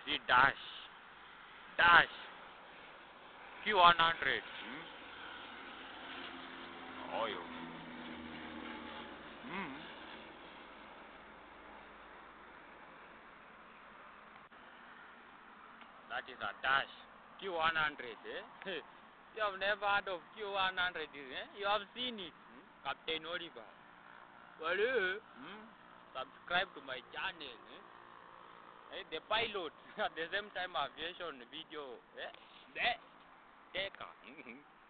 see dash. Q100. Oh, yo. That is a dash. Q100. You have never heard of Q100. You have seen it. Captain Oliver. Well, subscribe to my channel. The pilot at the same time aviation video. Take